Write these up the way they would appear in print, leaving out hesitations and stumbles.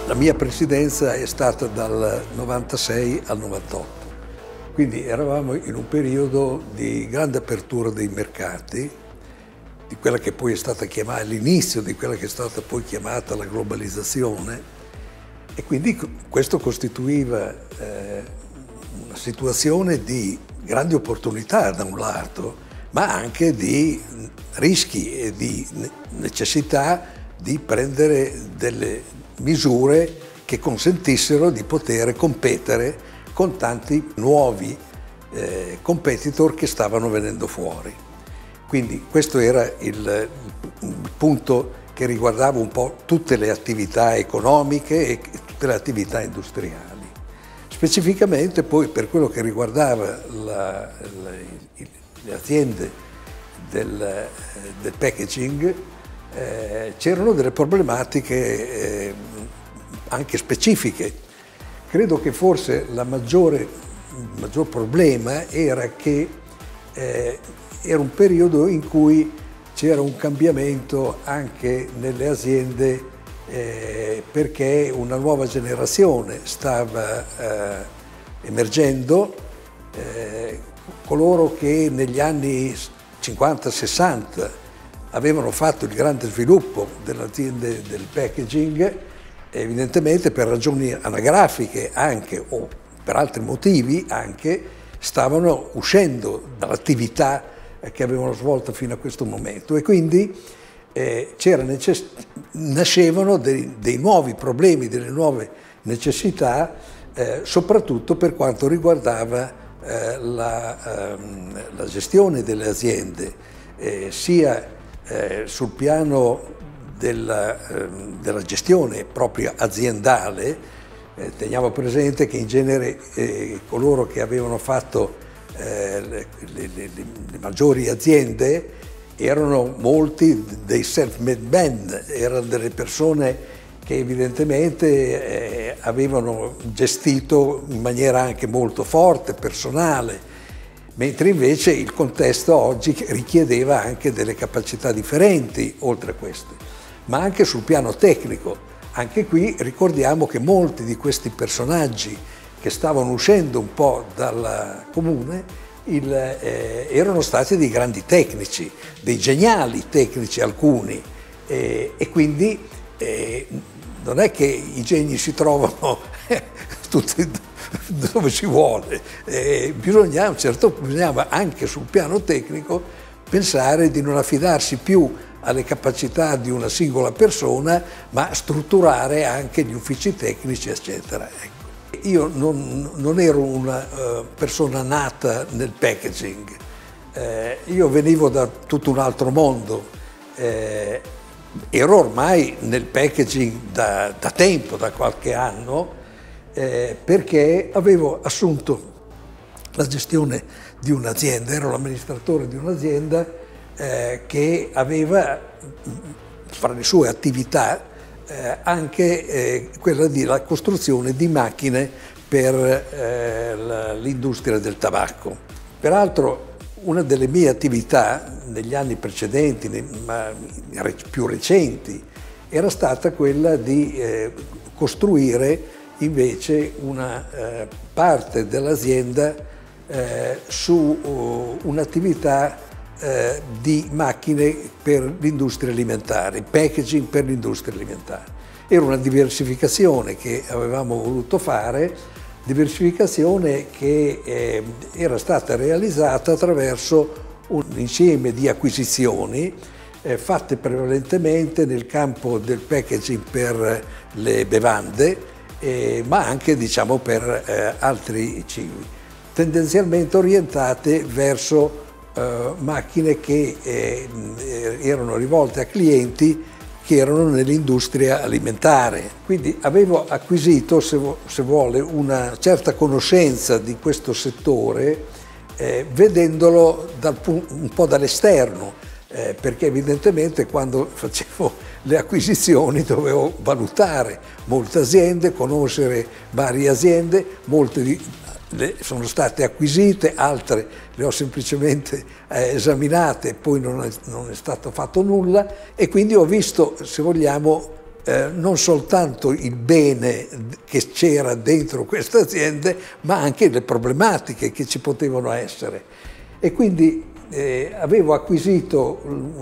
La mia presidenza è stata dal 96 al 98, quindi eravamo in un periodo di grande apertura dei mercati, di quella che poi è stata chiamata, all'inizio di quella che è stata poi chiamata la globalizzazione, e quindi questo costituiva una situazione di grandi opportunità da un lato, ma anche di rischi e di necessità di prendere delle misure che consentissero di poter competere con tanti nuovi competitor che stavano venendo fuori. Quindi questo era il punto che riguardava un po' tutte le attività economiche e tutte le attività industriali. Specificamente poi per quello che riguardava le aziende del packaging, c'erano delle problematiche anche specifiche. Credo che forse il maggior problema era che era un periodo in cui c'era un cambiamento anche nelle aziende perché una nuova generazione stava emergendo, coloro che negli anni 50-60 avevano fatto il grande sviluppo delle aziende del packaging, evidentemente per ragioni anagrafiche anche o per altri motivi anche, stavano uscendo dall'attività che avevano svolto fino a questo momento, e quindi nascevano dei nuovi problemi, delle nuove necessità, soprattutto per quanto riguardava la gestione delle aziende, sia sul piano della gestione proprio aziendale. Teniamo presente che in genere coloro che avevano fatto le maggiori aziende erano molti dei self-made men, erano delle persone che evidentemente avevano gestito in maniera anche molto forte, personale, mentre invece il contesto oggi richiedeva anche delle capacità differenti oltre a queste, ma anche sul piano tecnico. Anche qui ricordiamo che molti di questi personaggi che stavano uscendo un po' dal comune erano stati dei grandi tecnici, dei geniali tecnici alcuni, e quindi non è che i geni si trovano tutti dove si vuole, bisognava anche sul piano tecnico pensare di non affidarsi più alle capacità di una singola persona, ma strutturare anche gli uffici tecnici, eccetera. Io non ero una persona nata nel packaging, io venivo da tutto un altro mondo, ero ormai nel packaging da tempo, da qualche anno, perché avevo assunto la gestione di un'azienda, ero l'amministratore di un'azienda che aveva fra le sue attività anche quella della costruzione di macchine per l'industria del tabacco. Peraltro una delle mie attività negli anni precedenti, ma più recenti, era stata quella di costruire invece una parte dell'azienda su un'attività di macchine per l'industria alimentare, packaging per l'industria alimentare. Era una diversificazione che avevamo voluto fare, diversificazione che era stata realizzata attraverso un insieme di acquisizioni fatte prevalentemente nel campo del packaging per le bevande, ma anche diciamo per altri cibi, tendenzialmente orientate verso macchine che erano rivolte a clienti che erano nell'industria alimentare. Quindi avevo acquisito, se vuole, una certa conoscenza di questo settore vedendolo un po' dall'esterno, perché evidentemente quando facevo le acquisizioni dovevo valutare molte aziende, conoscere varie aziende, molte sono state acquisite, altre le ho semplicemente esaminate e poi non è stato fatto nulla, e quindi ho visto, se vogliamo, non soltanto il bene che c'era dentro queste aziende, ma anche le problematiche che ci potevano essere. E quindi avevo acquisito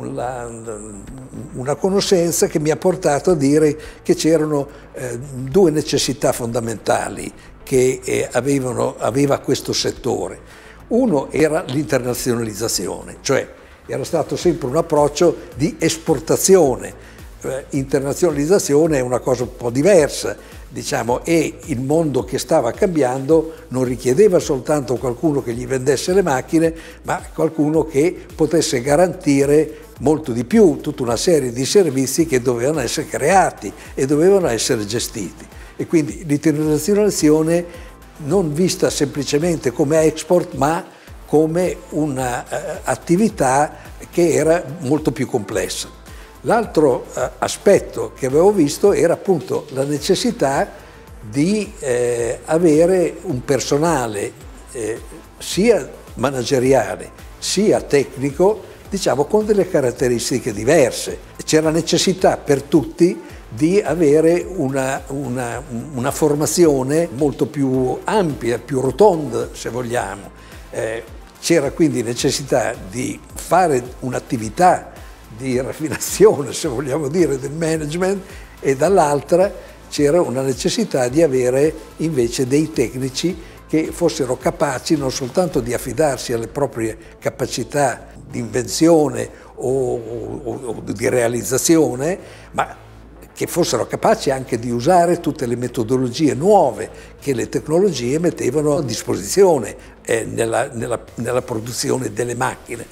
una conoscenza che mi ha portato a dire che c'erano due necessità fondamentali che aveva questo settore. Uno era l'internazionalizzazione, cioè era stato sempre un approccio di esportazione. Internazionalizzazione è una cosa un po' diversa, diciamo, e il mondo che stava cambiando non richiedeva soltanto qualcuno che gli vendesse le macchine, ma qualcuno che potesse garantire molto di più, tutta una serie di servizi che dovevano essere creati e dovevano essere gestiti. E quindi l'internazionalizzazione non vista semplicemente come export, ma come un'attività che era molto più complessa. L'altro aspetto che avevo visto era appunto la necessità di avere un personale sia manageriale sia tecnico, diciamo, con delle caratteristiche diverse. C'era necessità per tutti di avere una formazione molto più ampia, più rotonda, se vogliamo. C'era quindi necessità di fare un'attività di raffinazione, se vogliamo dire, del management, e dall'altra c'era una necessità di avere invece dei tecnici che fossero capaci non soltanto di affidarsi alle proprie capacità di invenzione o di realizzazione, ma che fossero capaci anche di usare tutte le metodologie nuove che le tecnologie mettevano a disposizione nella produzione delle macchine,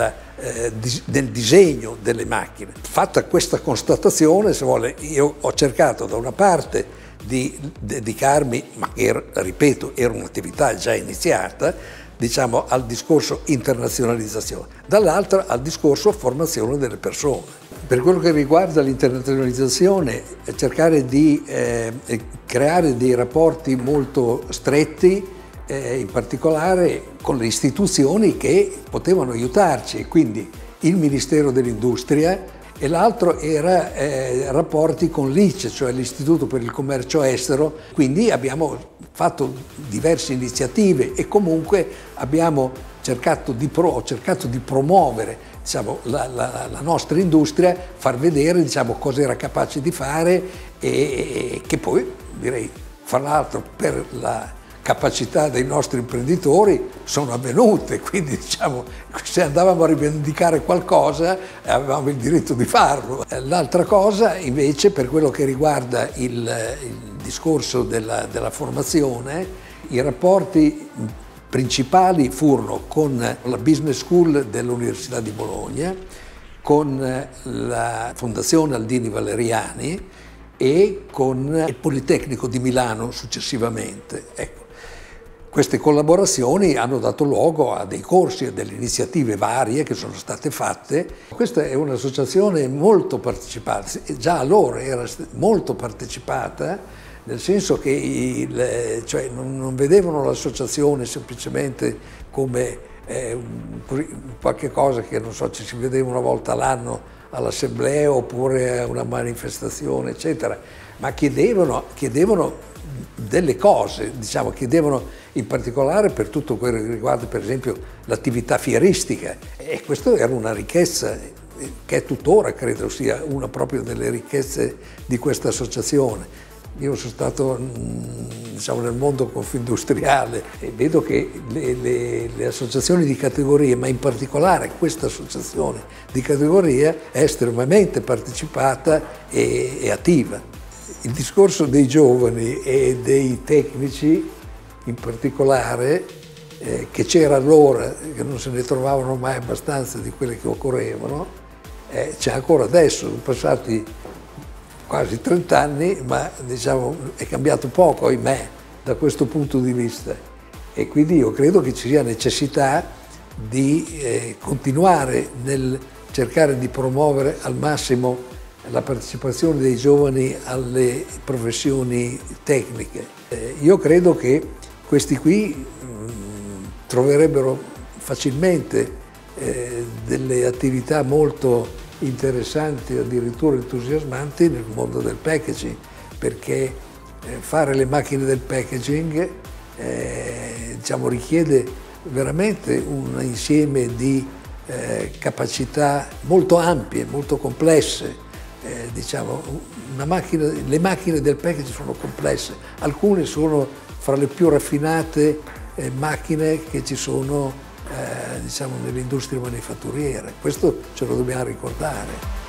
nel disegno delle macchine. Fatta questa constatazione, se vuole, io ho cercato da una parte di dedicarmi, ma che, ripeto, era un'attività già iniziata, diciamo, al discorso internazionalizzazione, dall'altra al discorso formazione delle persone. Per quello che riguarda l'internazionalizzazione, cercare di creare dei rapporti molto stretti, in particolare con le istituzioni che potevano aiutarci, quindi il Ministero dell'Industria, e l'altro era rapporti con l'ICE, cioè l'Istituto per il Commercio Estero. Quindi abbiamo fatto diverse iniziative e comunque abbiamo cercato di promuovere, diciamo, la nostra industria, far vedere, diciamo, cosa era capace di fare e che poi, direi, fra l'altro, per la capacità dei nostri imprenditori sono avvenute, quindi, diciamo, se andavamo a rivendicare qualcosa avevamo il diritto di farlo. L'altra cosa invece, per quello che riguarda il discorso della formazione, i rapporti principali furono con la Business School dell'Università di Bologna, con la Fondazione Aldini Valeriani e con il Politecnico di Milano successivamente. Ecco. Queste collaborazioni hanno dato luogo a dei corsi e delle iniziative varie che sono state fatte. Questa è un'associazione molto partecipata, già allora era molto partecipata, nel senso che cioè non vedevano l'associazione semplicemente come qualche cosa che, non so, ci si vedeva una volta all'anno all'assemblea oppure a una manifestazione, eccetera, ma chiedevano delle cose, diciamo, chiedevano in particolare per tutto quello che riguarda, per esempio, l'attività fieristica, e questa era una ricchezza che è tuttora, credo sia una proprio delle ricchezze di questa associazione. Io sono stato, diciamo, nel mondo confindustriale e vedo che le associazioni di categoria, ma in particolare questa associazione di categoria, è estremamente partecipata e attiva. Il discorso dei giovani e dei tecnici, in particolare, che c'era allora, che non se ne trovavano mai abbastanza di quelle che occorrevano, c'è ancora adesso, sono passati quasi 30 anni, ma, diciamo, è cambiato poco, ahimè, da questo punto di vista. E quindi io credo che ci sia necessità di continuare nel cercare di promuovere al massimo la partecipazione dei giovani alle professioni tecniche. Io credo che questi qui troverebbero facilmente delle attività molto interessanti, addirittura entusiasmanti nel mondo del packaging, perché fare le macchine del packaging diciamo, richiede veramente un insieme di capacità molto ampie, molto complesse. Diciamo, le macchine del packaging sono complesse, alcune sono fra le più raffinate macchine che ci sono diciamo, nell'industria manifatturiera. Questo ce lo dobbiamo ricordare.